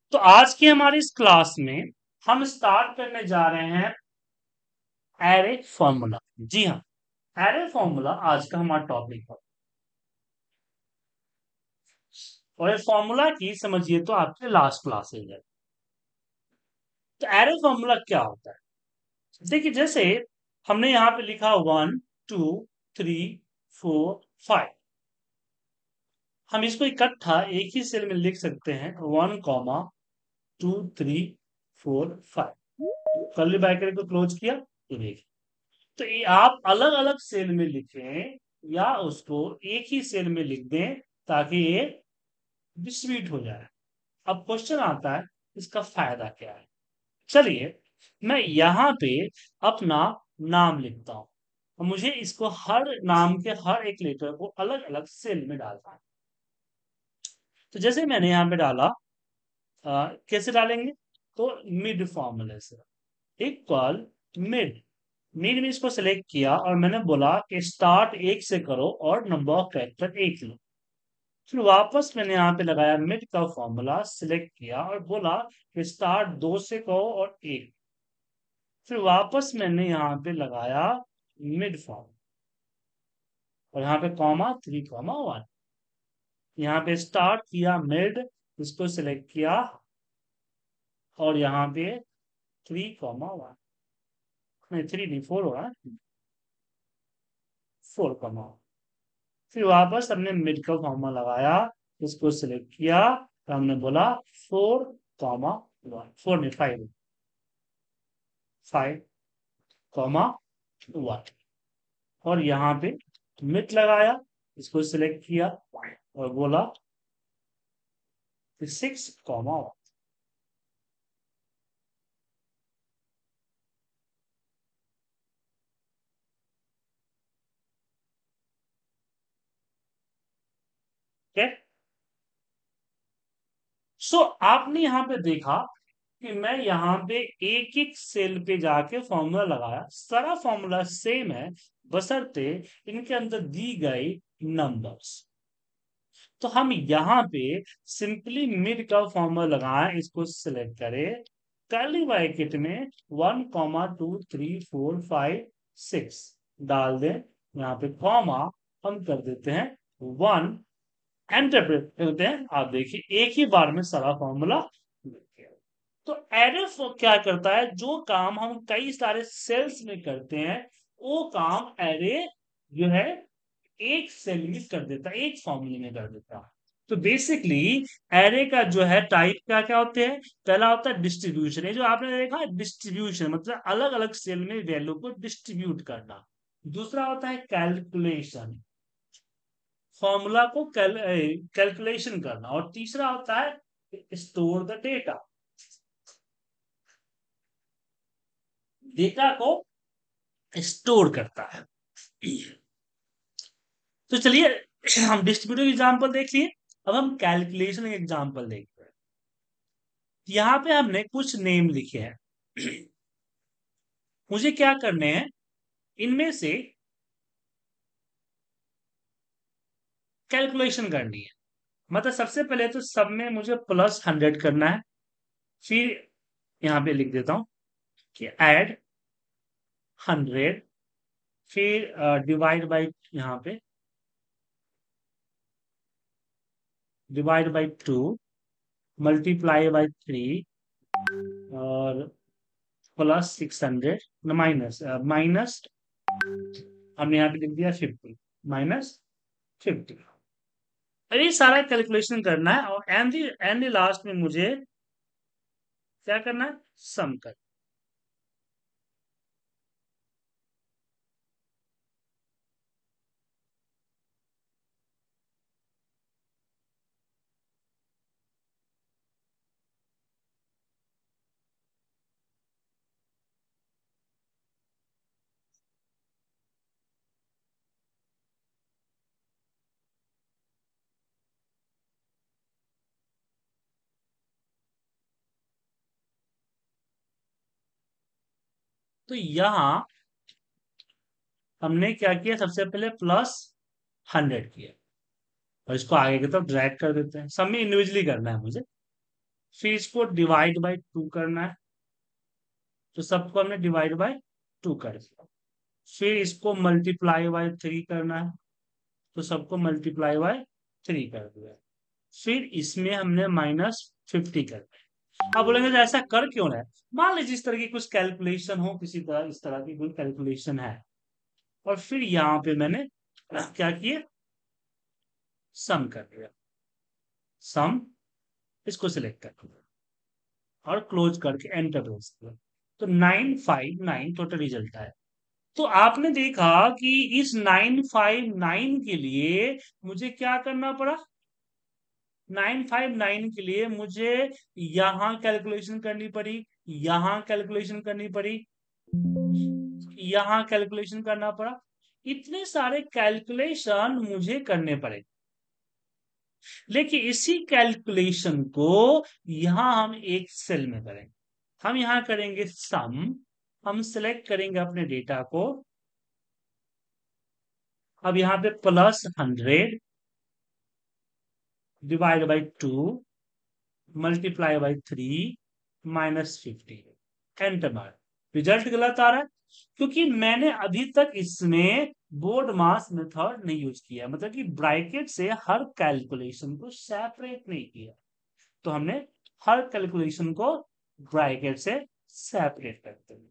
तो आज की हमारी इस क्लास में हम स्टार्ट करने जा रहे हैं एरे फॉर्मूला। जी हाँ, एरे फॉर्मूला आज का हमारा टॉपिक है। और ये फॉर्मूला की समझिए तो आपके लास्ट क्लासेज है। तो एरे फॉर्मूला क्या होता है? देखिए, जैसे हमने यहाँ पे लिखा 1 2 3 4 5। हम इसको इकट्ठा एक ही सेल में लिख सकते हैं 1 2 3 4 5। कर्ली ब्रैकेट को क्लोज किया तो देखिए, तो ये आप अलग अलग सेल में लिखें या उसको एक ही सेल में लिख दें ताकि ये डिस्ट्रीब्यूट हो जाए। अब क्वेश्चन आता है, इसका फायदा क्या है? चलिए, मैं यहाँ पे अपना नाम लिखता हूं और मुझे इसको हर नाम के हर एक लेटर को अलग अलग सेल में डालना है। तो जैसे मैंने यहाँ पे डाला, कैसे डालेंगे? तो मिड फॉर्मूले से इक्वल मिड। मिड में इसको सेलेक्ट किया और मैंने बोला कि स्टार्ट एक से करो और नंबर ऑफ कैरेक्टर एक लो। फिर वापस मैंने यहाँ पे लगाया मिड का फॉर्मूला, सिलेक्ट किया और बोला कि स्टार्ट दो से कहो और एक। फिर वापस मैंने यहाँ पे लगाया मिड फॉर्म और यहाँ पे कॉमा 3 कॉमा 1। यहाँ पे स्टार्ट किया मिड, इसको सिलेक्ट किया और यहाँ पे 3 कॉमा 1, नहीं 3 नहीं 4 होगा, 4 कॉमा। फिर वापस हमने मिड का फॉर्मूला लगाया, इसको सिलेक्ट किया तो हमने बोला 4 कॉमा 1, 4 नहीं 5, 5 कॉमा 1। और यहाँ पे मिड लगाया, इसको सिलेक्ट किया और बोला 6 कॉमा 1। ठीक है। सो आपने यहाँ पे देखा कि मैं यहाँ पे एक एक सेल पे जाके फॉर्मूला लगाया, सारा फॉर्मूला सेम है बशर्ते इनके अंदर दी गई नंबर्स। तो हम यहाँ पे सिंपली मिड का फॉर्मूला लगाएं, इसको सिलेक्ट करें, कर्ली ब्रैकेट में 1 2 3 4 5 6 डाल दें, यहाँ पे कॉमा हम कर देते हैं 1, एंटर प्रेस करते हैं। आप देखिए एक ही बार में सारा फॉर्मूला। तो एरे क्या करता है? जो काम हम कई सारे सेल्स में करते हैं वो काम एरे जो है एक सेल में कर देता है, एक फॉर्मूले में कर देता है। तो बेसिकली एरे का जो है टाइप क्या क्या होते हैं? पहला होता है डिस्ट्रीब्यूशन, ये जो आपने देखा डिस्ट्रीब्यूशन मतलब अलग अलग सेल में वैल्यू को डिस्ट्रीब्यूट करना। दूसरा होता है कैलकुलेशन, फॉर्मूला को कैलकुलेशन करना। और तीसरा होता है स्टोर द डेटा, डेटा को स्टोर करता है। तो चलिए, हम डिस्ट्रीब्यूटिव एग्जांपल देख लिए, अब हम कैलकुलेशन एग्जांपल देखते हैं। यहाँ पे हमने कुछ नेम लिखे हैं। मुझे क्या करने हैं? इनमें से कैलकुलेशन करनी है। मतलब सबसे पहले तो सब में मुझे +100 करना है। फिर यहाँ पे लिख देता हूं कि ऐड 100, फिर डिवाइड बाई, यहाँ पे डिवाइड बाई 2, मल्टीप्लाई बाई 3, और +600, माइनस माइनस हमने यहाँ पे लिख दिया 50, -50। अब ये सारा कैलकुलेशन करना है और एंड लास्ट में मुझे क्या करना है? सम कर। तो यहाँ हमने क्या किया? सबसे पहले +100 किया और इसको आगे की तरफ ड्रैग कर देते हैं। सब में इंडिविजुअली करना है मुझे। फिर इसको डिवाइड बाय 2 करना है, तो सबको हमने डिवाइड बाय 2 कर दिया। फिर इसको मल्टीप्लाई बाय 3 करना है, तो सबको मल्टीप्लाई बाय 3 कर दिया। फिर इसमें हमने -50 कर दिया। अब बोलेंगे तो ऐसा कर क्यों रहा है? मान लीजिए इस तरह की कुछ कैलकुलेशन हो, किसी तरह इस तरह की कोई कैलकुलेशन है, और फिर यहाँ पे मैंने क्या किया, सम कर दिया। सम, इसको सिलेक्ट कर दिया और क्लोज करके एंटर प्रेस किया, तो 959 टोटल रिजल्ट आया। तो आपने देखा कि इस 959 के लिए मुझे क्या करना पड़ा, 959 के लिए मुझे यहां कैलकुलेशन करनी पड़ी, यहां कैलकुलेशन करनी पड़ी, यहां कैलकुलेशन करना पड़ा। इतने सारे कैलकुलेशन मुझे करने पड़े, लेकिन इसी कैलकुलेशन को यहां हम एक सेल में करेंगे। हम यहां करेंगे सम, हम सिलेक्ट करेंगे अपने डेटा को। अब यहां पे +100 divide by 2 multiply by 3 -50 enter मार। रिजल्ट गलत आ रहा है, क्योंकि मैंने अभी तक इसमें बोर्ड मास मेथड नहीं यूज किया, मतलब कि ब्रैकेट से हर कैलकुलेशन को सेपरेट नहीं किया। तो हमने हर कैलकुलेशन को ब्रैकेट से सेपरेट करते हैं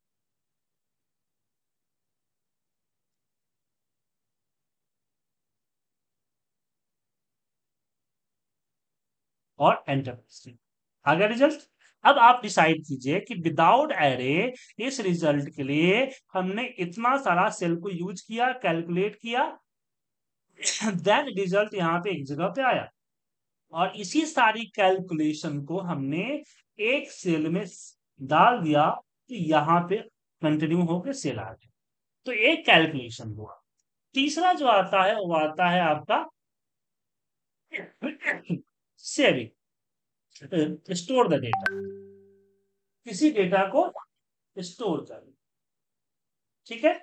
और एंटर प्रेस। आ गया रिजल्ट। अब आप डिसाइड कीजिए कि विदाउट एरे इस रिजल्ट के लिए हमने इतना सारा सेल को यूज किया, कैलकुलेट किया, देन रिजल्ट यहाँ पे एक जगह पे आया, और इसी सारी कैलकुलेशन को हमने एक सेल में डाल दिया, तो यहाँ पे कंटिन्यू होकर सेल आ गया। तो एक कैलकुलेशन हुआ। तीसरा जो आता है वो आता है आपका सेविंग, स्टोर द डेटा, किसी डेटा को स्टोर कर। ठीक है।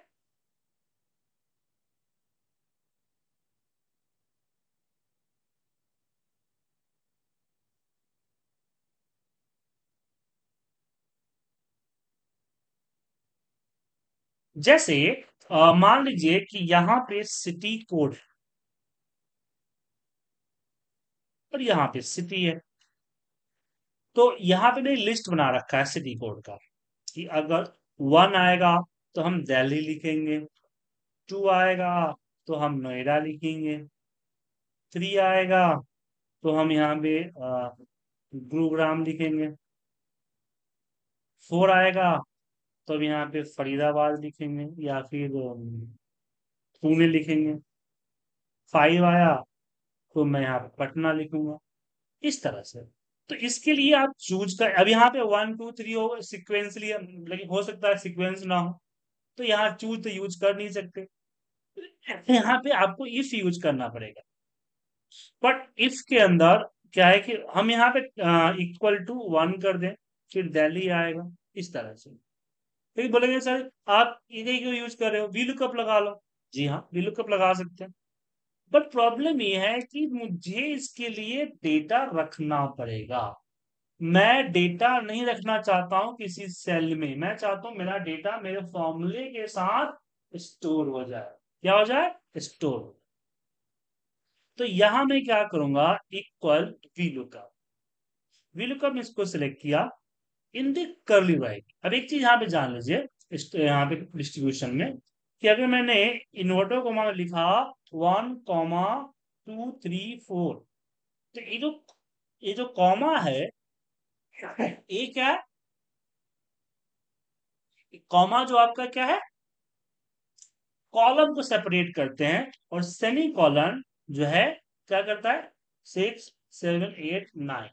जैसे मान लीजिए कि यहाँ पे सिटी कोड है और यहाँ पे सिटी है, तो यहाँ पे मैंने लिस्ट बना रखा है सिटी कोड का, कि अगर 1 आएगा तो हम दिल्ली लिखेंगे, 2 आएगा तो हम नोएडा लिखेंगे, 3 आएगा तो हम यहाँ पे गुरुग्राम लिखेंगे, 4 आएगा तो अब यहाँ पे फरीदाबाद लिखेंगे या फिर पुणे लिखेंगे, 5 आया तो मैं यहाँ पे पटना लिखूंगा, इस तरह से। तो इसके लिए आप चूज कर, अब यहाँ पे 1 2 3 हो सिक्वेंसली, लेकिन हो सकता है सिक्वेंस ना हो, तो यहाँ चूज तो यूज कर नहीं सकते, यहाँ पे आपको इफ यूज करना पड़ेगा। बट इफ के अंदर क्या है कि हम यहाँ पे =1 कर दें, फिर दिल्ली आएगा, इस तरह से। फिर बोलेंगे सर आप इन्हीं क्यों यूज कर रहे हो, वीलुकअप लगा लो। जी हाँ, वीलुकअप लगा सकते हैं, बट प्रॉब्लम ये है कि मुझे इसके लिए डेटा रखना पड़ेगा। मैं डेटा नहीं रखना चाहता हूं किसी सेल में, मैं चाहता हूं मेरा डेटा मेरे फॉर्मूले के साथ स्टोर हो जाए। क्या हो जाए? स्टोर। तो यहां मैं क्या करूंगा, इक्वल वीलुकअप। वीलुकअप इसको सिलेक्ट किया, इन द कर्ली ब्रैकेट। अब एक चीज यहाँ पे जान लीजिए, यहाँ पे डिस्ट्रीब्यूशन में, कि अगर मैंने इन्वर्टर कॉमा में लिखा 1 2 3 4, तो ये जो कॉमा है, ये क्या है? कॉमा जो आपका क्या है, कॉलम को सेपरेट करते हैं, और सेमी कॉलन जो है क्या करता है, 6 7 8 9।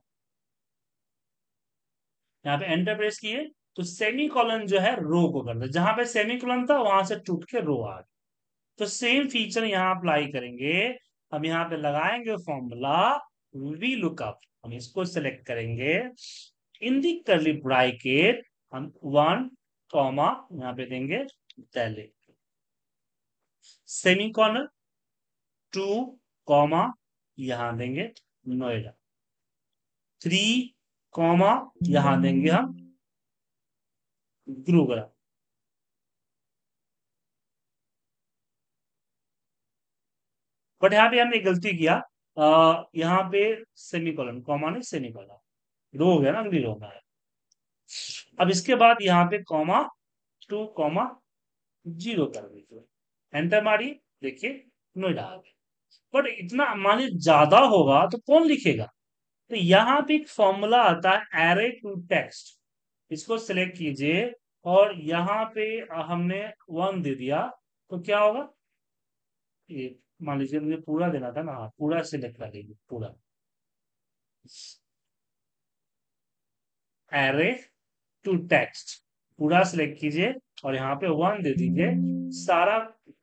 यहाँ पे एंटर प्रेस किए तो सेमी कॉलन जो है रो को करता है, जहां पे सेमी कॉलन था वहां से टूट के रो आ गया। तो सेम फीचर यहाँ अप्लाई करेंगे। हम यहाँ पे लगाएंगे फॉर्मूला वी लुकअप, हम इसको सेलेक्ट करेंगे, इन दी कर्ली ब्रैकेट हम 1 कॉमा यहाँ पे देंगे दिल्ली, सेमी कॉलन 2 कॉमा यहाँ देंगे नोएडा, 3 कॉमा यहां देंगे हम ग्रुग्राम। बट यहाँ पे हमने गलती किया, यहाँ पे सेमीकोलन, कॉमा नहीं सेमीकोलन, रो हो गया ना, अगली रो में है। अब इसके बाद यहाँ पे कॉमा 2,0 कर दीजिए, एंटर मारिए, देखिए नोएडा आ गया। बट इतना मान लीजिए ज्यादा होगा तो कौन लिखेगा? तो यहाँ पे एक फॉर्मूला आता है एरे टू टेक्स्ट, इसको सिलेक्ट कीजिए और यहाँ पे हमने 1 दे दिया, तो क्या होगा? ये मान लीजिए मुझे पूरा देना था ना, हाँ, पूरा सिलेक्ट कर लीजिए, पूरा एरे टू टेक्स्ट पूरा सिलेक्ट कीजिए और यहाँ पे 1 दे दीजिए। सारा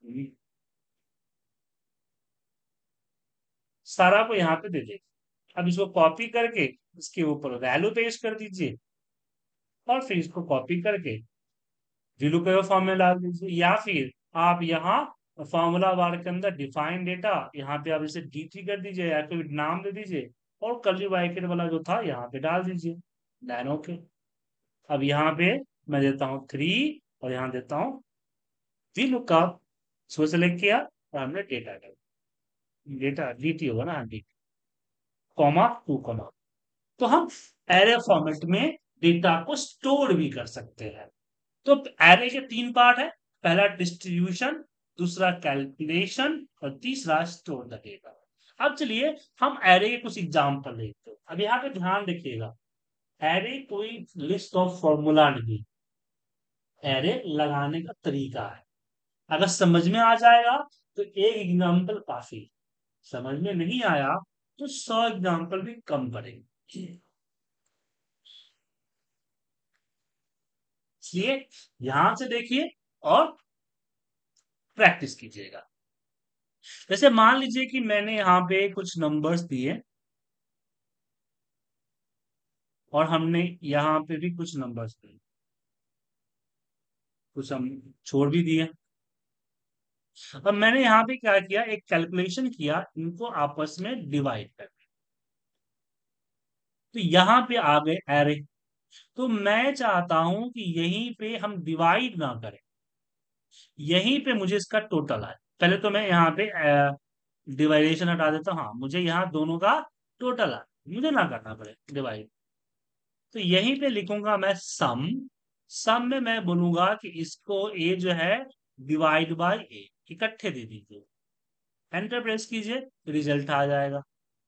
सारा को यहाँ पे दे दीजिए। अब इसको कॉपी करके इसके ऊपर वैल्यू पेस्ट कर दीजिए और फिर इसको कॉपी करके VLOOKUP फॉर्म में डाल दीजिए, या फिर आप यहाँ फॉर्मूला बार के अंदर डिफाइन डेटा, यहाँ पे आप इसे D3 कर दीजिए या फिर नाम दे दीजिए और कर्ली ब्रैकेट वाला जो था यहाँ पे डाल दीजिए, देन ओके। अब यहाँ पे मैं देता हूँ 3 और यहाँ देता हूँ VLOOKUP, इसको सेलेक्ट किया और हमने डेटा डाला, डेटा DT होगा ना, DT कॉमा 2 कॉमा। तो हम एरे फॉर्मेट में डेटा को स्टोर भी कर सकते हैं। तो एरे के 3 पार्ट है, पहला डिस्ट्रीब्यूशन, दूसरा कैलकुलेशन और तीसरा स्टोर द डेटा। अब चलिए हम एरे के कुछ एग्जांपल देखते हैं। अब यहाँ पे ध्यान रखिएगा, एरे कोई लिस्ट ऑफ फॉर्मूला नहीं, एरे लगाने का तरीका है। अगर समझ में आ जाएगा तो एक एग्जांपल काफी, समझ में नहीं आया तो 100 एग्जांपल भी कम पड़ेंगे। इसलिए यहां से देखिए और प्रैक्टिस कीजिएगा। जैसे मान लीजिए कि मैंने यहाँ पे कुछ नंबर्स दिए और हमने यहाँ पे भी कुछ नंबर्स दिए, कुछ हम छोड़ भी दिए। अब मैंने यहाँ पे क्या किया, एक कैलकुलेशन किया, इनको आपस में डिवाइड कर, तो यहाँ पे आ गए एरे। तो मैं चाहता हूं कि यहीं पे हम डिवाइड ना करें, यहीं पे मुझे इसका टोटल आए। पहले तो मैं यहाँ पे डिवाइडेशन हटा देता हूँ, हाँ मुझे यहाँ दोनों का टोटल आए, मुझे ना करना पड़े डिवाइड। तो यहीं पे लिखूंगा मैं सम, सम में मैं बोलूंगा कि इसको ए जो है डिवाइड बाय ए, इकट्ठे दे दीजिए, एंटर प्रेस कीजिए, रिजल्ट आ जाएगा।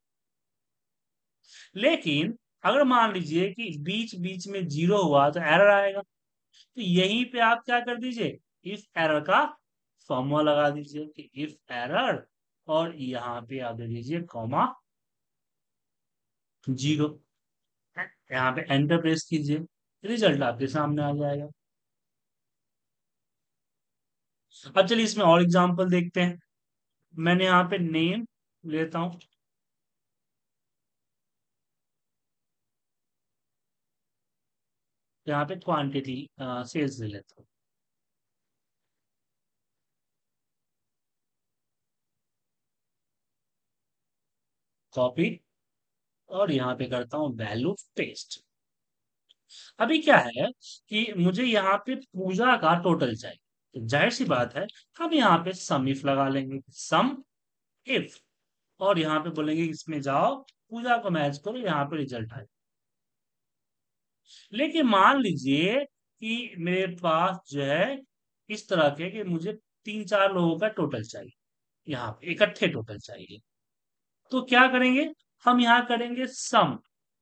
लेकिन अगर मान लीजिए कि बीच बीच में 0 हुआ तो एरर आएगा, तो यहीं पे आप क्या कर दीजिए, इफ एरर का फॉर्मूला लगा दीजिए कि इफ एरर, और यहाँ पे आप दे दीजिए कॉमा 0, यहाँ पे एंटर प्रेस कीजिए, रिजल्ट आपके सामने आ जाएगा। अब चलिए इसमें और एग्जांपल देखते हैं। मैंने यहाँ पे नेम लेता हूं, यहाँ पे क्वांटिटी सेल्स ले लेता हूँ, कॉपी, और यहाँ पे करता हूँ वैल्यू पेस्ट। अभी क्या है कि मुझे यहाँ पे पूजा का टोटल चाहिए, तो जाहिर सी बात है हम यहाँ पे सम इफ लगा लेंगे, सम इफ, और यहाँ पे बोलेंगे इसमें जाओ पूजा को मैच करो, यहाँ पे रिजल्ट आए। लेकिन मान लीजिए कि मेरे पास जो है इस तरह के कि मुझे 3-4 लोगों का टोटल चाहिए, यहाँ पे इकट्ठे टोटल चाहिए, तो क्या करेंगे, हम यहाँ करेंगे सम।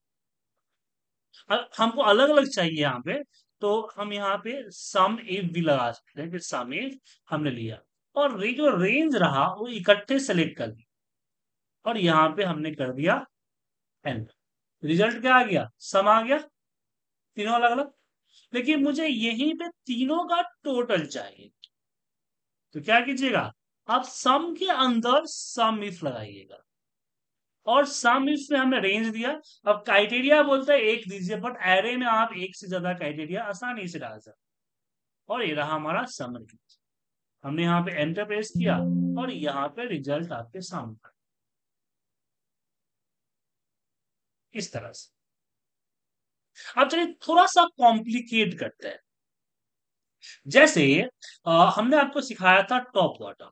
हमको अलग अलग चाहिए यहाँ पे, तो हम यहाँ पे सम इफ भी लगा सकते हैं कि सम इफ हमने लिया, और जो रेंज रहा वो इकट्ठे सेलेक्ट कर दिया और यहाँ पे हमने कर दिया एंटर। रिजल्ट क्या आ गया, सम आ गया, तीनों अलग अलग। लेकिन मुझे यहीं पे तीनों का टोटल चाहिए, तो क्या कीजिएगा, आप सम के अंदर सम इफ लगाइएगा, और सम इफ में हमने रेंज दिया। अब क्राइटेरिया बोलता है एक दीजिए, बट एरे में आप एक से ज्यादा क्राइटेरिया आसानी से डाल सकते, और ये रहा हमारा समरी। हमने यहाँ पे एंटर प्रेस किया और यहाँ पे रिजल्ट आपके सामने इस तरह से। अब चलिए थोड़ा सा कॉम्प्लिकेट करते हैं। जैसे हमने आपको सिखाया था टॉप बॉटम।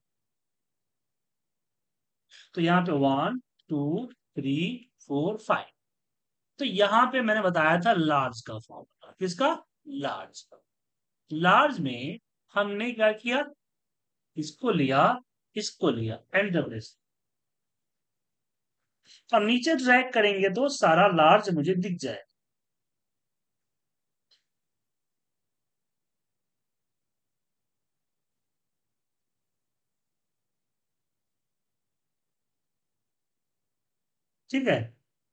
तो यहाँ पे 1 2 3 4 5। तो यहाँ पे मैंने बताया था लार्ज का फॉर्मूला, किसका? लार्ज का। लार्ज में हमने क्या किया, इसको लिया, इसको लिया, एंटर प्रेस। अब नीचे ड्रैग करेंगे तो सारा लार्ज मुझे दिख जाए। ठीक है।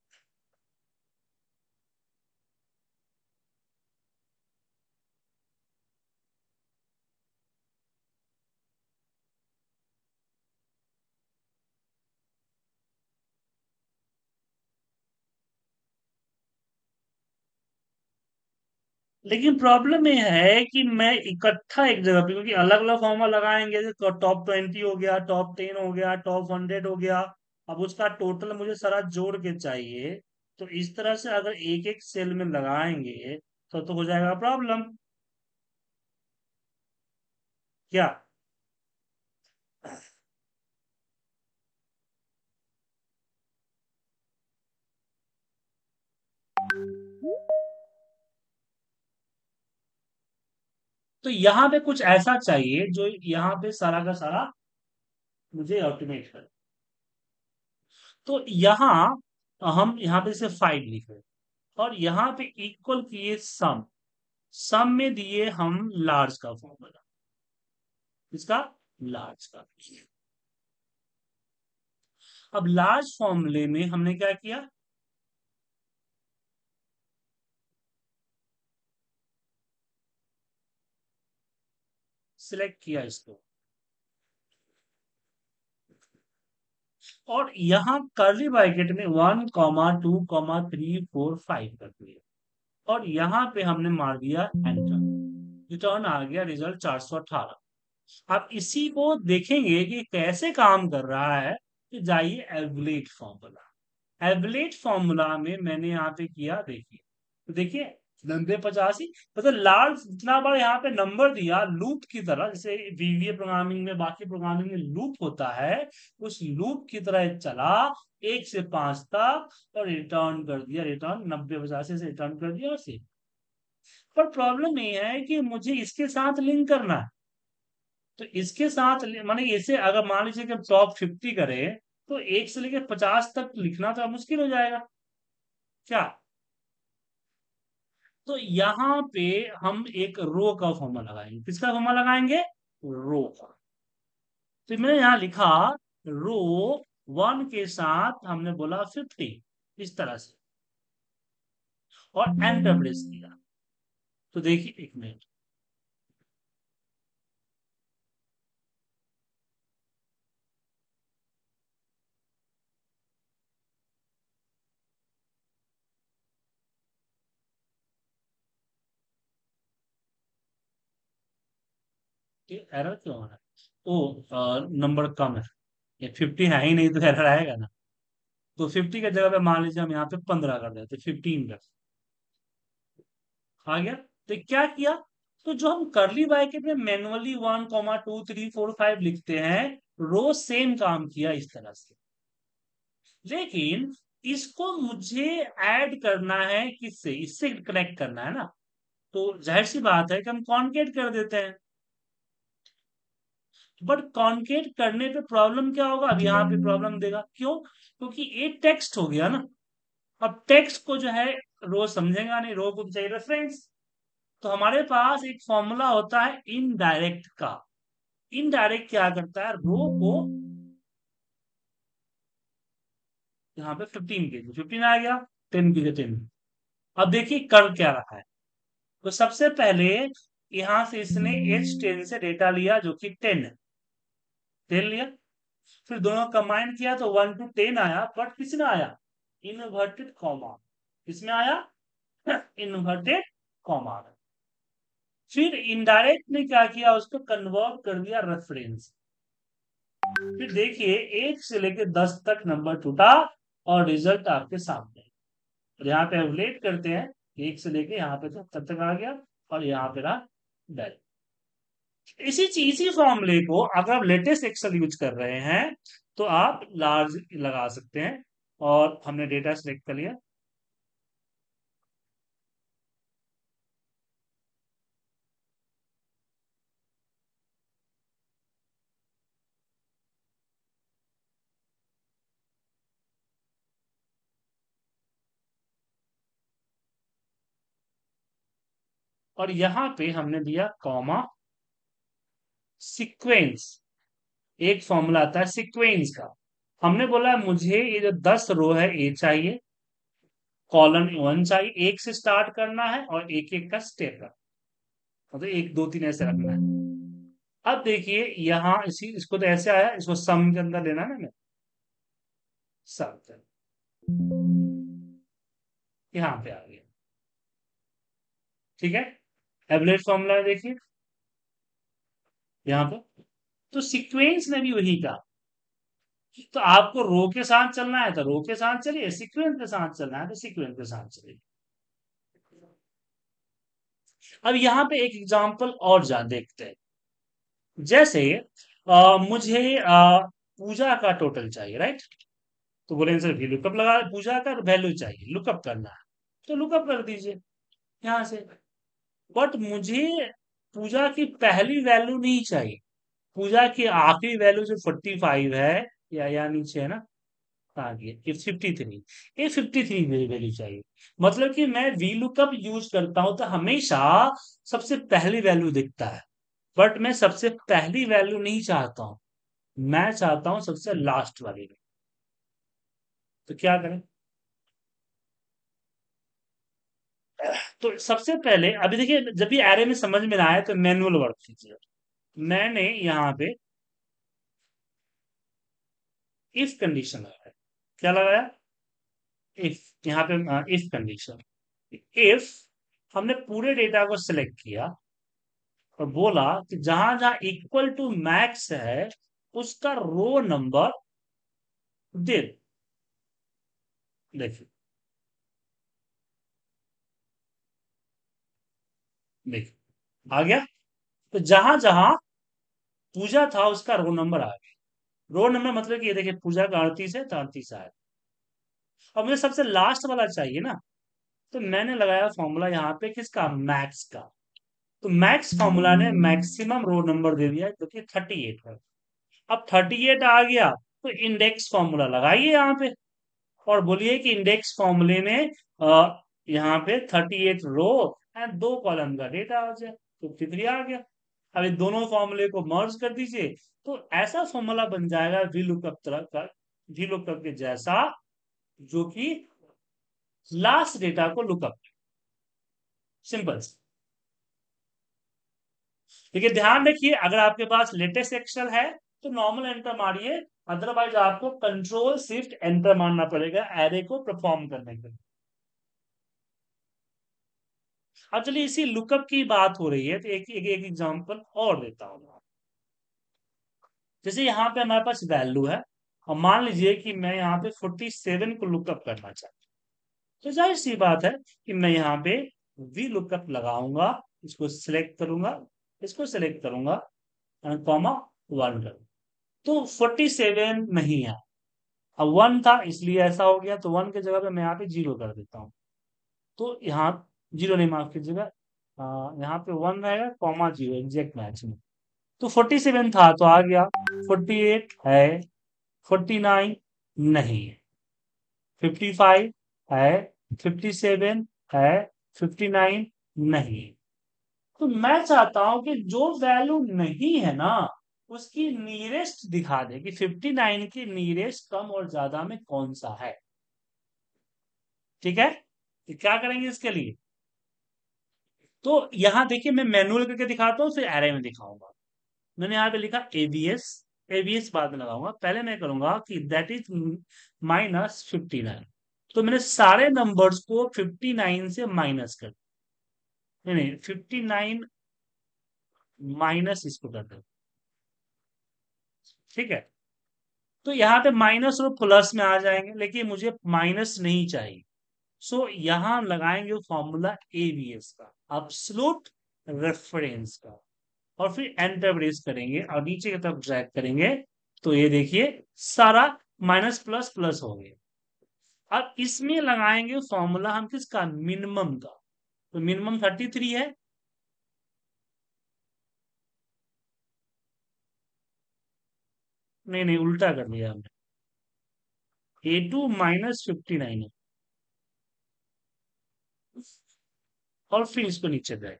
लेकिन प्रॉब्लम ये है कि मैं इकट्ठा एक जगह पे, क्योंकि अलग अलग फॉर्मूला लगाएंगे तो टॉप 20 हो गया, टॉप 10 हो गया, टॉप 100 हो गया। अब उसका टोटल मुझे सारा जोड़ के चाहिए। तो इस तरह से अगर एक एक सेल में लगाएंगे तो हो जाएगा प्रॉब्लम। क्या? तो यहाँ पे कुछ ऐसा चाहिए जो यहाँ पे सारा का सारा मुझे ऑटोमेट करे। तो यहाँ हम यहाँ पे सिर्फ 5 लिख रहे हैं, और यहाँ पे इक्वल किए सम। सम में दिए हम लार्ज का फॉर्मूला, इसका लार्ज का। अब लार्ज फॉर्मूले में हमने क्या किया, सिलेक्ट किया इसको, और यहां कर्ली ब्रैकेट में 1 2 3 4 5 कर दिया, और यहां पे हमने मार दिया एंटर। रिटर्न आ गया रिजल्ट 418। अब इसी को देखेंगे कि कैसे काम कर रहा है। कि जाइए एवरेज फॉर्मूला। एवरेज फॉर्मूला में मैंने यहाँ पे किया, देखिए। तो देखिए 90 85, मतलब लार्ज जितना बार यहाँ पे नंबर दिया लूप की तरह, जैसे वीवीए प्रोग्रामिंग में, बाकी प्रोग्रामिंग में लूप होता है, उस लूप की तरह चला 1 से 5 तक, और रिटर्न कर दिया, रिटर्न 90 85 से रिटर्न कर दिया, और सेव। पर प्रॉब्लम ये है कि मुझे इसके साथ लिंक करना है। तो इसके साथ माने इसे अगर मान लीजिए कि हम टॉप 50 करें, तो 1 से लेकर 50 तक लिखना तो मुश्किल हो जाएगा। क्या? तो यहाँ पे हम एक रो का फॉर्मूला लगाएंगे। किसका फॉर्मूला लगाएंगे? रो का। तो मैंने यहाँ लिखा रो 1 के साथ हमने बोला 50, इस तरह से, और एंटर प्रेस किया। तो देखिए 1 मिनट, ये एरर क्यों आ रहा है? ओ, नंबर कम है। ये 50 है ही नहीं तो एरर आएगा ना। तो 50 की जगह पे मान लीजिए हम यहाँ पे 15 कर देते, 15 कर आ गया। तो क्या किया, तो जो हम करली ब्रैकेट में मैनुअली 1 2 3 4 5 लिखते हैं, रो सेम काम किया इस तरह से। लेकिन इसको मुझे ऐड करना है, किससे? इससे कनेक्ट करना है ना। तो जाहिर सी बात है कि हम कॉन्केट कर देते हैं। बट कॉन्केट करने पे प्रॉब्लम क्या होगा, अब यहाँ पे प्रॉब्लम देगा, क्यों? क्योंकि ये टेक्स्ट हो गया ना। अब टेक्स्ट को जो है रो समझेगा नहीं, रो को चाहिए रेफरेंस। तो हमारे पास एक फॉर्मूला होता है इनडायरेक्ट का। इनडायरेक्ट क्या करता है, रो को, यहाँ पे 15 के 15 आ गया, 10 के 10। अब देखिए कर क्या रहा है। तो सबसे पहले यहां से इसने H10 से डेटा लिया, जो कि 10 है। 10 लिया, फिर दोनों कंबाइन किया तो 1 to 10 आया, बट किसमें आया? Inverted comma. किसमें आया? Inverted comma. फिर इनडायरेक्ट ने क्या किया, उसको कन्वर्ट कर दिया रेफरेंस। फिर देखिए 1 से लेकर 10 तक नंबर टूटा, और रिजल्ट आपके सामने। और यहाँ पे एवलेट करते हैं, 1 से लेके यहाँ पे तब तक आ गया, और यहाँ पे रहा डेल। इसी फॉर्मूले को अगर आप लेटेस्ट एक्सेल यूज कर रहे हैं तो आप लार्ज लगा सकते हैं। और हमने डेटा सिलेक्ट कर लिया। और यहाँ पे हमने दिया कॉमा सीक्वेंस। एक फॉर्मूला आता है सीक्वेंस का। हमने बोला मुझे ये जो 10 रो है ए चाहिए, कॉलम 1 चाहिए, एक से स्टार्ट करना है और एक एक का स्टेप है, मतलब 1 2 3 ऐसे रखना है। अब देखिए यहाँ इसी इसको तो ऐसे आया, इसको सम के अंदर लेना है ना, मैं सम यहाँ पे आ गया। ठीक है, एवरेज फॉर्मूला देखिए यहाँ पर। तो सीक्वेंस ने भी वही कहा, तो आपको रो के साथ चलना है तो रो के साथ चलिए, सीक्वेंस के साथ चलना है तो सीक्वेंस के साथ चलिए। अब यहाँ पे एक एग्जांपल और जान देखते हैं। जैसे मुझे पूजा का टोटल चाहिए, राइट? तो बोले सर भी लुकअप लगा, पूजा का वैल्यू चाहिए, लुकअप करना है, तो लुकअप कर दीजिए यहाँ से। बट मुझे पूजा की पहली वैल्यू नहीं चाहिए, पूजा की आखिरी वैल्यू जो 45 है, या नीचे है ना, आगे ये 53, ये 53 वैल्यू चाहिए। मतलब कि मैं वी लुकअप यूज करता हूं तो हमेशा सबसे पहली वैल्यू दिखता है, बट मैं सबसे पहली वैल्यू नहीं चाहता हूं, मैं चाहता हूं सबसे लास्ट वाली। तो क्या करें? तो सबसे पहले अभी देखिए, जब भी एरे में समझ में ना आए तो मैनुअल वर्क कीजिए। मैंने यहाँ पे इफ कंडीशन लगाया। क्या लगाया? इफ। यहाँ पे इफ कंडीशन। इफ हमने पूरे डेटा को सिलेक्ट किया और बोला कि जहां जहां इक्वल टू मैक्स है उसका रो नंबर दे दो। देखिए, देखिए आ गया। तो जहां जहां पूजा था उसका रो नंबर आ गया। रो नंबर मतलब कि ये देखिए, पूजा का 38 है तो 38 आया। अब मुझे सबसे लास्ट वाला चाहिए ना, तो मैंने लगाया फॉर्मूला यहाँ पे किसका, मैक्स का। तो मैक्स फॉर्मूला ने मैक्सिमम रो नंबर दे दिया जो कि 38 है। अब 38 आ गया तो इंडेक्स फॉर्मूला लगाइए यहाँ पे, और बोलिए कि इंडेक्स फॉर्मूले में यहाँ पे 38 रो एंड 2 कॉलम का डेटा आ जाए, तो 53 आ गया। अब ये दोनों फॉर्मूले को मर्ज कर दीजिए, तो ऐसा फॉर्मूला बन जाएगा वी लुकअप तरह का, वी लुकअप के जैसा, जो कि लास्ट डेटा को लुकअप। सिंपल। देखिए ध्यान रखिए, अगर आपके पास लेटेस्ट एक्सेल है तो नॉर्मल एंटर मारिए, अदरवाइज आपको कंट्रोल शिफ्ट एंटर मारना पड़ेगा एरे को परफॉर्म करने के लिए। अब चलिए इसी लुकअप की बात हो रही है तो एक एग्जांपल और देता हूं। जैसे यहाँ पे हमारे पास वैल्यू है, और मान लीजिए कि मैं यहाँ पे 47 को लुकअप करना चाहता हूँ, तो जाहिर सी बात है कि मैं यहाँ पे वी लुकअप लगाऊंगा, इसको सिलेक्ट करूंगा, इसको सिलेक्ट करूंगा, कॉमा 1 करूंगा। तो 47 नहीं है, अब 1 था इसलिए ऐसा हो गया, तो 1 की जगह पे मैं यहाँ पे 0 कर देता हूँ। तो यहाँ 0 नहीं, माफ कीजिएगा, यहाँ पे 1 रहेगा, कॉमा 0, एग्जैक्ट मैच में। तो 47 था तो आ गया, 48 है, 49 नहीं है, 55 है, 57 है, 59 नहीं है। तो मैं चाहता हूं कि जो वैल्यू नहीं है ना उसकी नियरेस्ट दिखा दे कि 59 के नियरेस्ट कम और ज्यादा में कौन सा है। ठीक है, तो क्या करेंगे इसके लिए? तो यहां देखिए, मैं मैनुअल करके दिखाता हूँ फिर एरे में दिखाऊंगा। मैंने यहाँ पे लिखा एवीएस, एवीएस बाद में लगाऊंगा, पहले मैं करूंगा कि दैट इज -59। तो मैंने सारे नंबर्स को 59 से माइनस कर, नहीं नहीं, 59 माइनस इसको कर दो। ठीक है, तो यहाँ पे माइनस और प्लस में आ जाएंगे, लेकिन मुझे माइनस नहीं चाहिए, सो यहां हम लगाएंगे फॉर्मूला एबीएस का, एब्सोल्यूट रेफरेंस का, और फिर एंटर प्रेस करेंगे और नीचे की तरफ ड्रैग करेंगे, तो ये देखिए सारा माइनस प्लस प्लस हो गया। अब इसमें लगाएंगे फॉर्मूला हम किसका, मिनिमम का। तो मिनिमम 33 है, नहीं नहीं उल्टा कर दिया हमने, A2 - 59 है, और फिर इसको नीचे ड्रैग।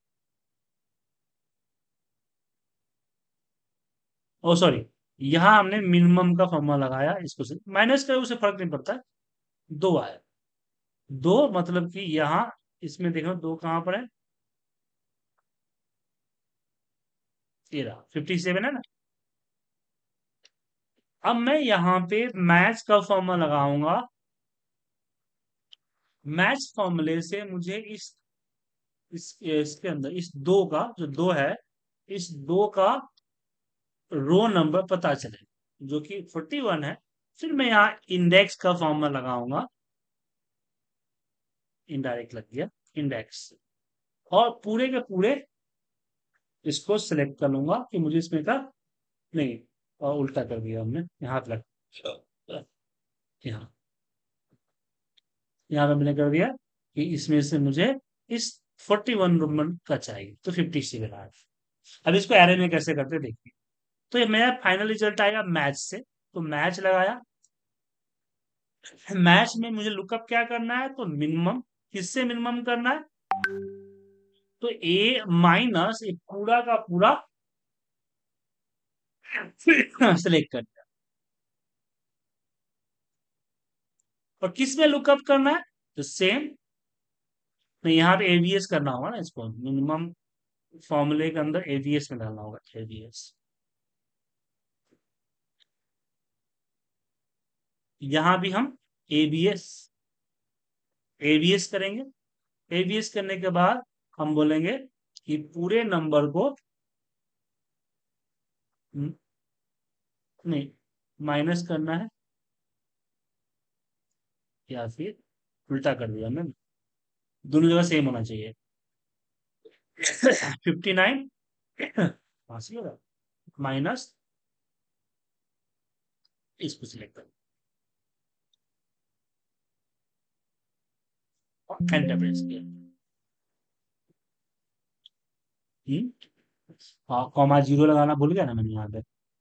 ओ सॉरी, यहाँ हमने मिनिमम का फॉर्मूला लगाया, इसको से माइनस करे उसे फर्क नहीं पड़ता। दो आया, दो मतलब कि यहाँ इसमें देखो दो कहाँ पर है, 57 है ना। अब मैं यहाँ पे मैच का फॉर्मूला लगाऊंगा, मैच फॉर्मूले से मुझे इसके अंदर इस दो का जो दो है, इस दो का रो नंबर पता चले, जो कि 41 है। फिर मैं यहाँ इंडेक्स का फॉर्मूला लगाऊंगा, इनडायरेक्ट लग गया, इंडेक्स, और पूरे के पूरे इसको सिलेक्ट कर लूंगा कि मुझे इसमें का नहीं, और उल्टा कर दिया हमने, यहाँ पे लग, यहाँ यहाँ पे मैंने कर दिया कि इसमें से मुझे इस 41 नंबर का चाहिए, तो 57 आ गया। अब इसको एरे में कैसे करते हैं देखिए। तो ये मेरा फाइनल रिजल्ट आएगा मैच से, तो मैच लगाया, मैच में मुझे लुकअप क्या करना है, तो मिनिमम, किससे मिनिमम करना है, तो ए माइनस ए पूरा का पूरा सिलेक्ट कर दिया, और किस में लुकअप करना है, तो सेम, नहीं यहाँ पे एवीएस करना होगा ना, इसको मिनिमम फॉर्मूले के अंदर एवीएस में डालना होगा, एवीएस। यहां भी हम एबीएस एबीएस करेंगे, एबीएस करने के बाद हम बोलेंगे कि पूरे नंबर को नहीं माइनस करना है, या फिर उल्टा कर दिया हमने, दोनों जगह सेम होना चाहिए। 59 माइनस, इसको सिलेक्ट कर एंटर प्रेस किया। हाँ, कॉमा जीरो लगाना भूल गया ना मैंने यहाँ पे,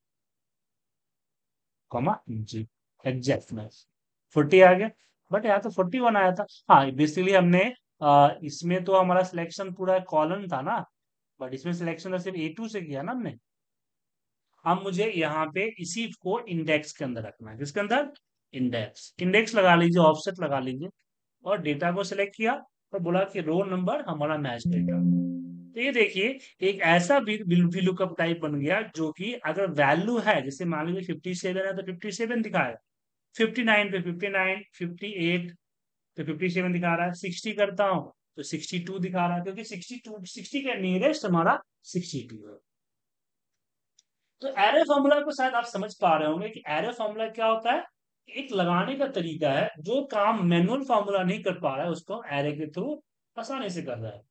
कॉमा जी, एग्जैक्टनेस 40 आ गया, बट यहाँ तो 41 आया था। हाँ बेसिकली हमने इसमें तो हमारा सिलेक्शन पूरा कॉलम था ना, बट इसमें सिलेक्शन सिर्फ A2 से किया ना हमने। अब मुझे यहाँ पे इसी को इंडेक्स के अंदर रखना है, किसके अंदर, इंडेक्स, इंडेक्स लगा लीजिए, ऑफसेट लगा लीजिए, और डेटा को सिलेक्ट किया, और बोला कि रोल नंबर हमारा मैच करेगा। तो ये देखिए एक ऐसा भी लुकअप टाइप बन गया, जो कि अगर वैल्यू है, जैसे मान लीजिए 57 है तो 57 दिखाएगा, 59 पे 59, 58 पे 57 दिखा रहा है, 60 करता हूँ तो 62 दिखा रहा है, क्योंकि 62 60 के नियरेस्ट हमारा 62 है। तो एरे फॉर्मूला को शायद आप समझ पा रहे होंगे कि एरे फॉर्मूला क्या होता है, एक लगाने का तरीका है, जो काम मैनुअल फॉर्मूला नहीं कर पा रहा है उसको एरे के थ्रू आसानी से कर रहा है।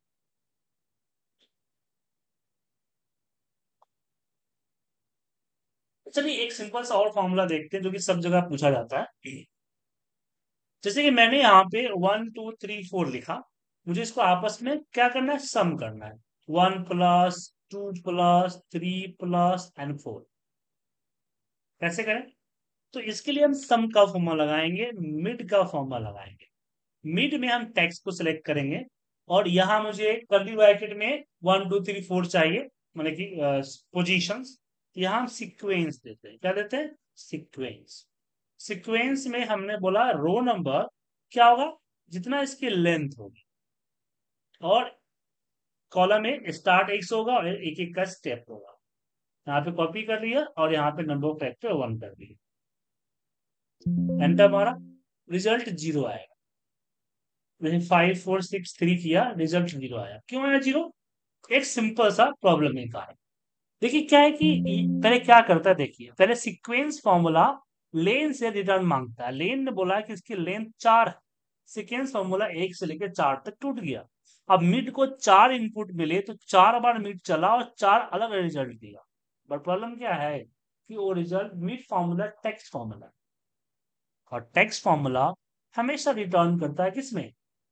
चलिए एक सिंपल सा और फॉर्मूला देखते हैं जो कि सब जगह पूछा जाता है। जैसे कि मैंने यहाँ पे 1 2 3 4 लिखा, मुझे इसको आपस में क्या करना है, सम करना है, 1 + 2 + 3 + कैसे करें। तो इसके लिए हम सम का फॉर्मूला लगाएंगे, मिड का फॉर्मूला लगाएंगे। मिड में हम टेक्स्ट को सिलेक्ट करेंगे, और यहां मुझे कर्ली ब्रैकेट में 1 2 3 4 चाहिए, मतलब कि पोजीशंस। यहां हम सीक्वेंस देते हैं, क्या देते हैं, सीक्वेंस। सीक्वेंस में हमने बोला रो नंबर क्या होगा, जितना इसकी लेंथ होगी, और कॉलम में स्टार्ट एक से होगा और एक एक का स्टेप होगा। यहाँ पे कॉपी कर लिया और यहाँ पे नंबर ऑफ फैक्टर 1 कर दिया, एंटर मारा, रिजल्ट 0 आएगा। मैंने 5 4 6 3 किया, रिजल्ट 0 आया, क्यों आया 0, एक सिंपल सा प्रॉब्लम है कारण। देखिए क्या है कि पहले क्या करता है, देखिए पहले सीक्वेंस फॉर्मूला लेन से रिटर्न मांगता है, लेन ने बोला कि इसकी लेंथ 4 है, सीक्वेंस फॉर्मूला 1 से लेकर 4 तक टूट गया। अब मिड को 4 इनपुट मिले तो 4 बार मिड चला और 4 अलग रिजल्ट दिया। बट प्रॉब्लम क्या है कि वो result mid formula text formula, और टेक्स्ट फॉर्मूला हमेशा रिटर्न करता है किसमें,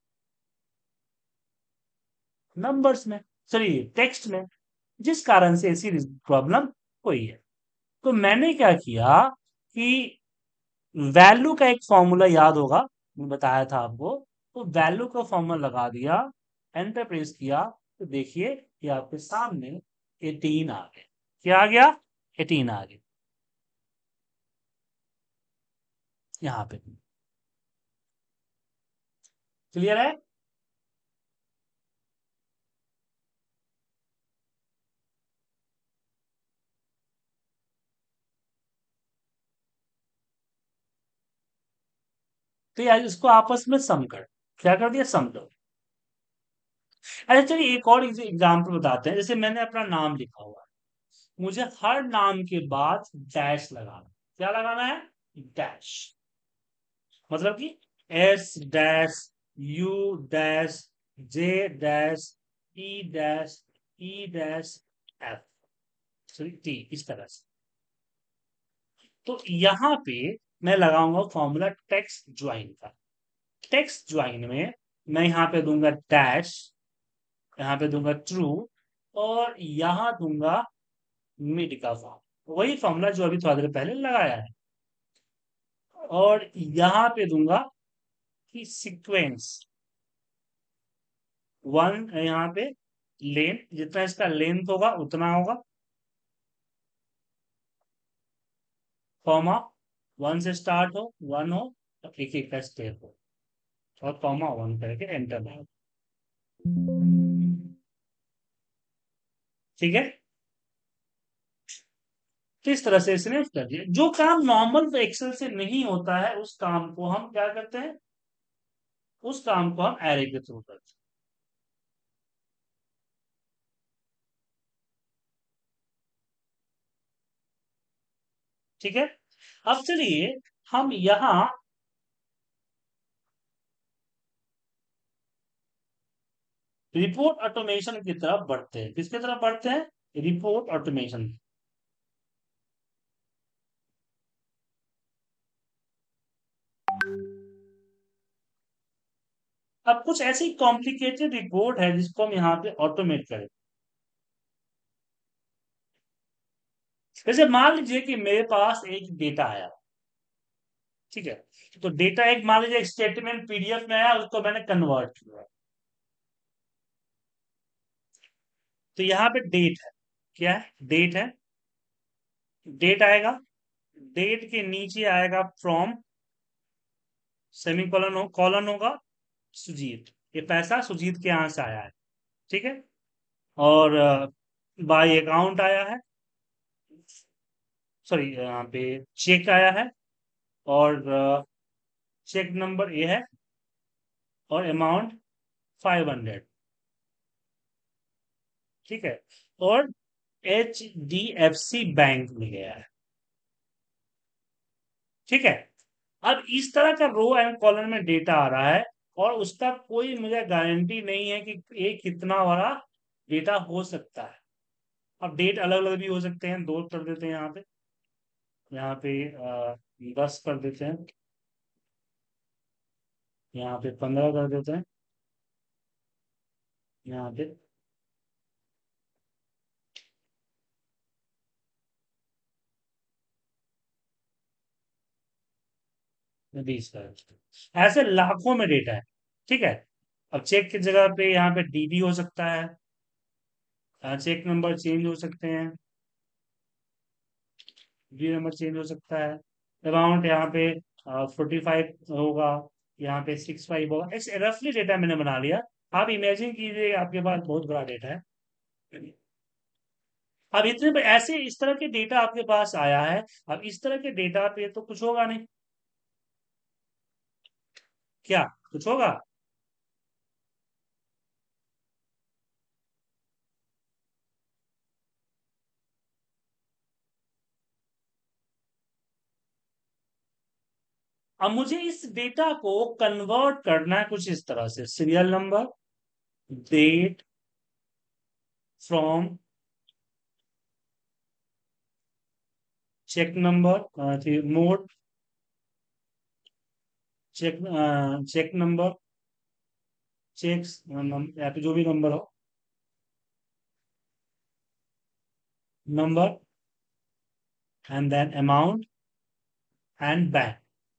नंबर्स में, सॉरी टेक्स्ट में, जिस कारण से ऐसी प्रॉब्लम हुई है। तो मैंने क्या किया कि वैल्यू का एक फॉर्मूला याद होगा, मैं बताया था आपको, तो वैल्यू का फॉर्मूला लगा दिया, एंटर प्रेस किया, तो देखिए ये आपके सामने 18 आ गया। क्या आ गया? 18 आ गया यहाँ पे। क्लियर है? तो यार इसको आपस में सम कर, क्या कर दिया, सम दो। अच्छा चलिए एक और एग्जाम्पल बताते हैं। जैसे मैंने अपना नाम लिखा हुआ है, मुझे हर नाम के बाद डैश लगाना। क्या लगाना है? डैश। मतलब कि S dash, U dash, J dash, E dash, E dash, F, sorry T, इस तरह से। तो यहां पे मैं लगाऊंगा फॉर्मूला टेक्स्ट ज्वाइन का। टेक्स्ट ज्वाइन में मैं यहां पे दूंगा डैश, यहां पे दूंगा ट्रू, और यहां दूंगा मिड का फॉर्म, वही फॉर्मूला जो अभी थोड़ा देर पहले लगाया है। और यहां पे दूंगा कि सीक्वेंस वन, यहाँ पे लेंथ, जितना इसका लेंथ होगा उतना होगा, कॉमा, वन से स्टार्ट हो, वन हो, तो एक एक का स्टेप हो, और कॉमा वन करके एंटर मारो। ठीक है? तो इस तरह से इसने कर दिया। जो काम नॉर्मल एक्सेल से नहीं होता है उस काम को हम क्या करते हैं, उस काम को हम एरे के थ्रू करते हैं। ठीक है? अब चलिए हम यहां रिपोर्ट ऑटोमेशन की तरफ बढ़ते हैं। किसकी तरफ बढ़ते हैं? Report automation. अब कुछ ऐसी कॉम्प्लिकेटेड रिपोर्ट है जिसको हम यहाँ पे ऑटोमेट करें। जैसे मान लीजिए कि मेरे पास एक डेटा आया, ठीक है, तो डेटा एक मान लीजिए एक स्टेटमेंट पीडीएफ में आया, उसको मैंने कन्वर्ट किया। तो यहाँ पे डेट है, क्या है, डेट है, डेट आएगा, डेट के नीचे आएगा फ्रॉम, सेमी कॉलन हो, कॉलन होगा, सुजीत, ये पैसा सुजीत के यहाँ से आया है। ठीक है? और बाय अकाउंट आया है, सॉरी यहाँ पे चेक आया है, और चेक नंबर ये है, और अमाउंट 500। ठीक है? और H D F C bank में गया है। ठीक है? अब इस तरह का रो एंड कॉलम में डेटा आ रहा है, और उसका कोई मुझे गारंटी नहीं है कि एक कितना बड़ा डेटा हो सकता है। अब डेट अलग अलग भी हो सकते हैं, दो कर देते हैं यहाँ पे, यहाँ पे 10 कर देते हैं, यहाँ पे 15 कर देते हैं, यहाँ पे 20 कर देते हैं। ऐसे लाखों में डेटा है। ठीक है? अब चेक की जगह पे यहाँ पे डीडी हो सकता है, चेक नंबर चेंज हो सकते हैं, डी नंबर चेंज हो सकता है, अमाउंट यहाँ पे 45 होगा, यहाँ पे 65 होगा। ऐसे रफली डेटा मैंने बना लिया। आप इमेजिन कीजिए आपके पास बहुत बड़ा डेटा है। अब इतने ऐसे इस तरह के डेटा आपके पास आया है। अब इस तरह के डेटा पे तो कुछ होगा नहीं, क्या कुछ होगा? अब मुझे इस डेटा को कन्वर्ट करना है कुछ इस तरह से, serial number, date, from, cheque number, mode, cheque, cheque number, cheques या फिर जो भी नंबर हो, number, and then amount and bank.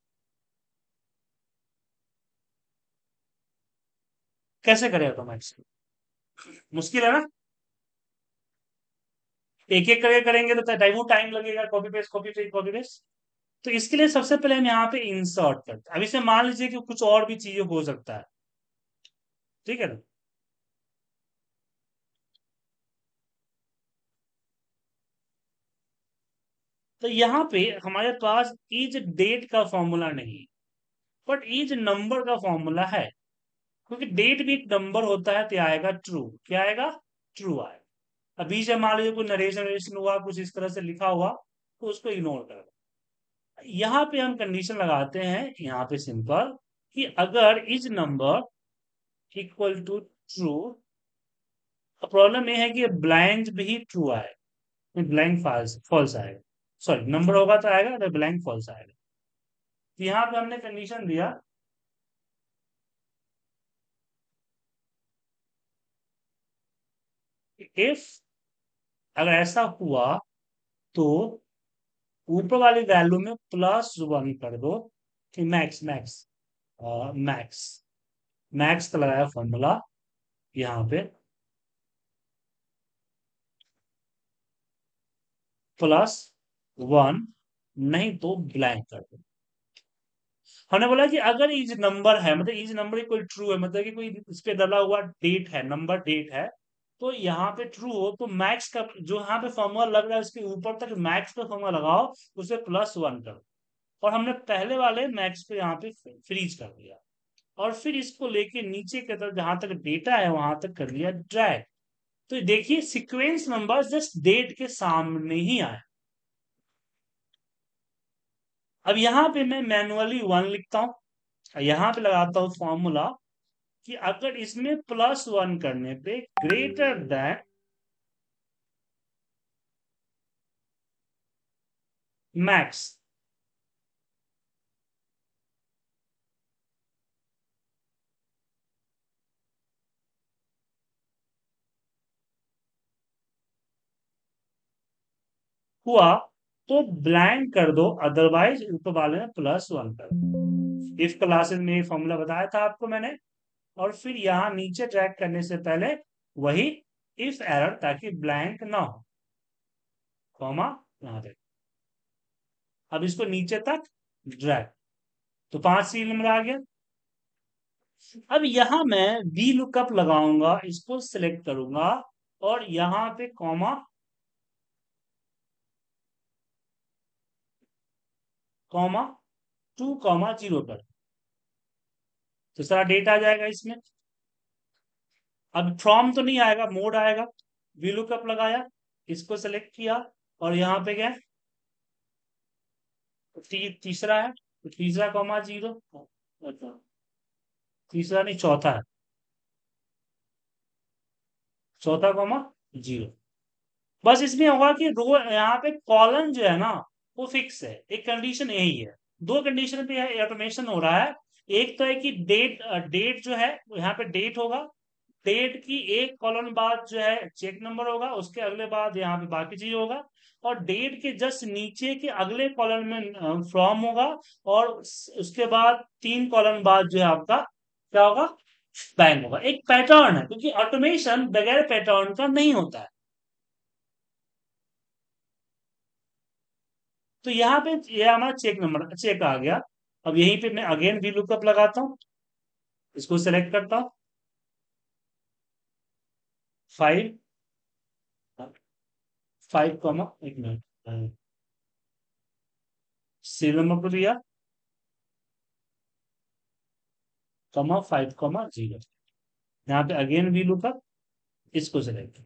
कैसे करें ऑटोमेटिक? मुश्किल है ना? एक एक करके करेंगे तो टाइम टाइम लगेगा, copy paste copy paste copy paste. तो इसके लिए सबसे पहले हम यहाँ पे इंसर्ट करते हैं। अब इसे मान लीजिए कि कुछ और भी चीजें हो सकता है, ठीक है ना? तो यहाँ पे हमारे पास ईच डेट का फॉर्मूला नहीं, बट ईच नंबर का फॉर्मूला है। क्योंकि डेट भी एक नंबर होता है, तो आएगा ट्रू। क्या आएगा? ट्रू आएगा। अभी से मान लीजिए कोई नरेशन नरेशन हुआ, कुछ इस तरह से लिखा हुआ, तो उसको इग्नोर कर दो। यहाँ पे हम कंडीशन लगाते हैं, यहाँ पे सिंपल, कि अगर is number equal to true, problem ये है कि ब्लैंक भी ट्रू आएगा, ब्लैंक फॉल्स फॉल्स आएगा। सॉरी, नंबर होगा तो आएगा, तो ब्लैंक फॉल्स आएगा। तो यहाँ पे हमने कंडीशन दिया, इफ, अगर ऐसा हुआ तो ऊपर वाली वैल्यू में +1 कर दो, कि मैक्स मैक्स मैक्स मैक्स का लगाया फॉर्मूला यहाँ पे, +1, नहीं तो ब्लैंक कर दो। हमने बोला कि अगर इज नंबर है, मतलब इज नंबर इक्वल ट्रू है, मतलब कि कोई इस पे डाला हुआ डेट है, नंबर डेट है, तो यहाँ पे ट्रू हो तो मैक्स का जो यहाँ पे फॉर्मूला लग रहा है उसके ऊपर तक मैक्स का फॉर्मूला लगाओ, उसे +1 करो। और हमने पहले वाले मैक्स को यहाँ पे फ्रीज कर दिया, और फिर इसको लेके नीचे की तरफ जहां तक डेटा है वहां तक कर लिया ड्रैग। तो देखिए सीक्वेंस नंबर जस्ट डेट के सामने ही आए। अब यहाँ पे मैं मैनुअली 1 लिखता हूँ, यहाँ पे लगाता हूँ फॉर्मूला, कि अगर इसमें +1 करने पे ग्रेटर देन मैक्स, हुआ तो ब्लैंक कर दो, अदरवाइज ऊपर वाले में +1 कर दो। इफ क्लासेस में ये फॉर्मूला बताया था आपको मैंने। और फिर यहाँ नीचे ट्रैक करने से पहले वही इफ एरर, ताकि ब्लैंक ना हो, कॉमा यहाँ पे। अब इसको नीचे तक ड्रैग, तो 5 सीरियल नंबर आ गया। अब यहां मैं वी लुकअप लगाऊंगा, इसको सिलेक्ट करूंगा, और यहां पे कॉमा 2,0 पर, तो सारा डेटा आ जाएगा इसमें। अब फ्रॉम तो नहीं आएगा, मोड आएगा। वी लुकअप लगाया, इसको सेलेक्ट किया, और यहाँ पे क्या है? तीसरा है, तो तीसरा कॉमा 0। अच्छा, तीसरा नहीं, चौथा है, चौथा कॉमा 0। बस इसमें होगा कि रो यहाँ पे कॉलम जो है ना, वो फिक्स है। एक कंडीशन यही है, दो कंडीशन पे ऑटोमेशन हो रहा है। एक तो है कि डेट, डेट जो है यहाँ पे डेट होगा, डेट की एक कॉलम बाद जो है चेक नंबर होगा, उसके अगले बाद यहाँ पे बाकी चीज होगा, और डेट के जस्ट नीचे के अगले कॉलम में फ्रॉम होगा, और उसके बाद 3 कॉलम बाद जो है आपका क्या होगा? बैंक होगा। एक पैटर्न है, क्योंकि ऑटोमेशन बगैर पैटर्न का नहीं होता है। तो यहाँ पे ये हमारा चेक नंबर चेक आ गया। अब यहीं पे मैं अगेन वी लुकअप लगाता हूँ, इसको सेलेक्ट करता हूँ, 5, 5, एक मिनट, सीरियल नंबर को दिया, _5, यहाँ पे अगेन वी लुकअप, इसको सेलेक्ट,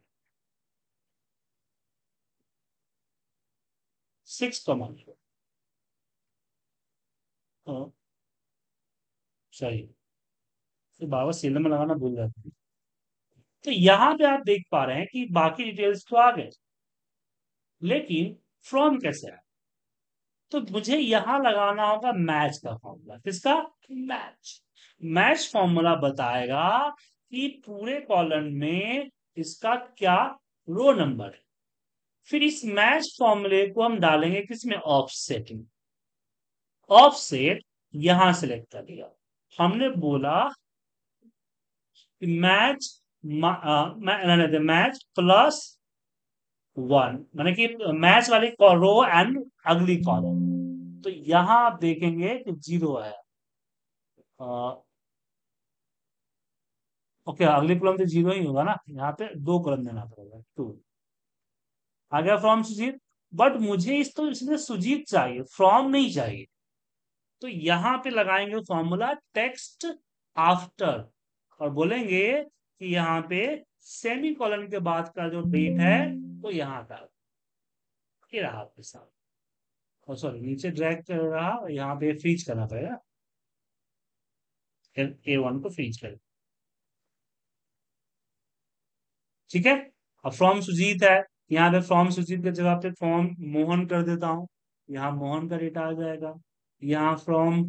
6, सही। तो बाबा सीरियल में लगाना भूल जाते हैं। तो यहाँ पे आप देख पा रहे हैं कि बाकी डिटेल्स तो आ गए, लेकिन फ्रॉम कैसे आया? तो मुझे यहां लगाना होगा मैच का फॉर्मूला। किसका? मैच। मैच फॉर्मूला बताएगा कि पूरे कॉलम में इसका क्या रो नंबर है। फिर इस मैच फॉर्मूले को हम डालेंगे किसमें? ऑफसेट में। ऑफसेट यहां सेलेक्ट कर लिया। हमने बोला कि मैच मैच प्लस वन, माने कि मैच वाली रो एंड अगली कॉलम। तो यहां आप देखेंगे कि जीरो है। ओके, अगली कॉलम तो जीरो ही होगा ना, यहाँ पे दो कॉलम देना पड़ेगा, टू। आ गया फ्रॉम सुजीत। बट मुझे इस तो इसमें सुजीत चाहिए, फ्रॉम नहीं चाहिए। तो यहां पे लगाएंगे फॉर्मूला टेक्स्ट आफ्टर, और बोलेंगे कि यहाँ पे सेमी कॉलन के बाद का जो डेट है वो यहाँ का, ये रहा आपके साथ। और सॉरी, नीचे ड्रैग कर रहा, यहाँ पे फ्रीज करना पड़ेगा। A1 को फ्रीज कर, ठीक है। अब फ्रॉम सुजीत है, यहाँ पे फ्रॉम सुजीत के जगह पे फ्रॉम मोहन कर देता हूँ, यहाँ मोहन का डेटा आ जाएगा। यहाँ फ्रॉम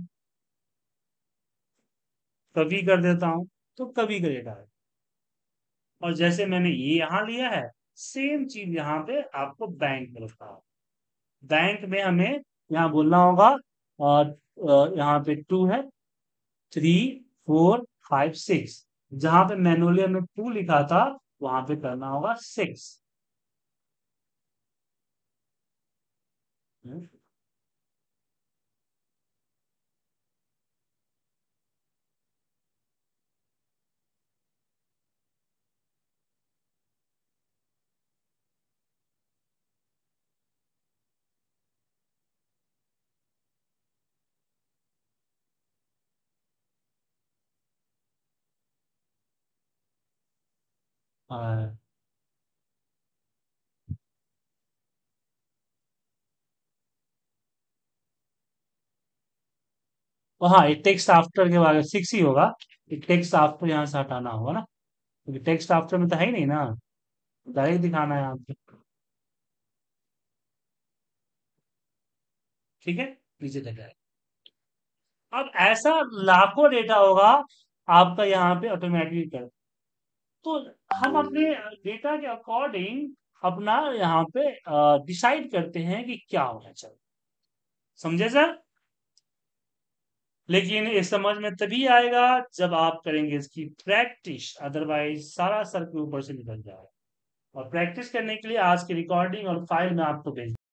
कवि कर देता हूँ, तो कवि का डेटा है। और जैसे मैंने ये यहाँ लिया है, सेम चीज यहाँ पे आपको बैंक में रखा है। बैंक में हमें यहाँ बोलना होगा, और यहाँ पे टू है, थ्री, फोर, फाइव, सिक्स। जहां पे मैनुअली हमने टू लिखा था, वहां पे करना होगा सिक्स। और हाँ, एक टेक्स्ट आफ्टर के बाद सिक्स ही होगा। एक टेक्स्ट आफ्टर यहाँ से हटाना होगा ना, क्योंकि टेक्स्ट आफ्टर में तो है ही नहीं ना, डायरेक्ट दिखाना है यहाँ पे। ठीक है, नीचे तक है। अब ऐसा लाखों डेटा होगा आपका यहाँ पे ऑटोमेटिक कर, तो हम अपने डेटा के अकॉर्डिंग अपना यहाँ पे डिसाइड करते हैं कि क्या होना चाहिए। समझे सर? लेकिन ये समझ में तभी आएगा जब आप करेंगे इसकी प्रैक्टिस, अदरवाइज सारा सर के ऊपर से निकल जाएगा। और प्रैक्टिस करने के लिए आज की रिकॉर्डिंग और फाइल मैं आपको भेज